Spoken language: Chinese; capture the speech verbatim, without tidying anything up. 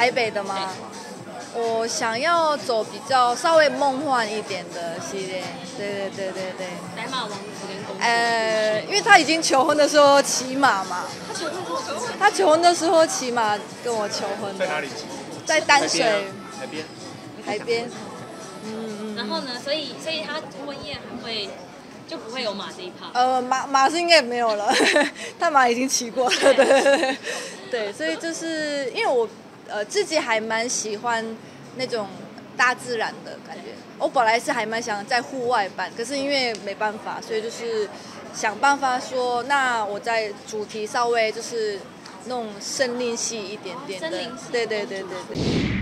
台北的吗？我想要走比较稍微梦幻一点的系列，对对对对对。 白马王子跟公主。 呃，因为他已经求婚的时候骑马嘛。 他求婚的时候。 他求婚的时候骑马跟我求婚。 在哪里骑？ 在淡水。 海边。 海边。 嗯嗯。然后呢？所以所以他婚宴还会就不会有马这一趴。 呃，马马是应该没有了，他马已经骑过了，对对对。对，所以就是因为我。呃，自己还蛮喜欢那种大自然的感觉。我本来是还蛮想在户外办，可是因为没办法，所以就是想办法说，那我在主题稍微就是那种森林系一点点的。 森林系。 对对对对对。